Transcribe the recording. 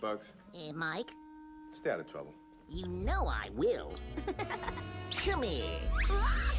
folks. Mike? Stay out of trouble. You know I will. Come here.